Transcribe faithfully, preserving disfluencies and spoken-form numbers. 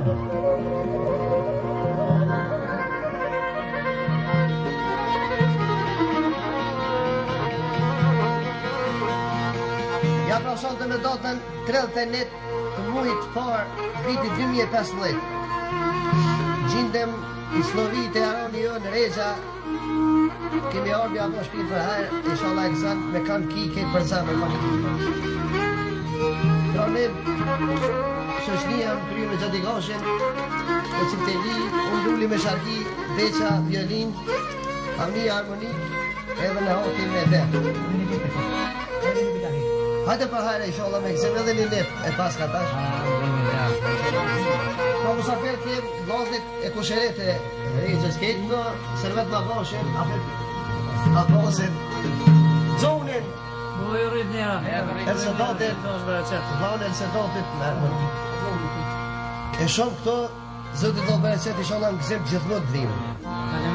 Ja pra sonte në datën tridhjetë e një të muajit parë vitit dy mijë e pesëmbëdhjetë. Gjindem i Slovit e Aroni jo në Reza. Kemi arbi apo shpinë për herë, inshallah e kësan me kanë kike për zemër më një. Pra ne, shoshnia më kryu me Gjatigashin, me Cipteli, unë lulli me Sharki, Beqa, violin, Ami, harmonik, edhe në hoti me dhe. Hajde për herë, inshallah me kësem edhe një nef e pas ka tash. Pa musafir t'jem vazit e kusheret e Regjës ketë në servet në bashin, aposin, zonin, Elsedatit, vlaun Elsedatit, e shumë këto, zëtë do bereqet, inshallah në kësim gjithmot dhimë.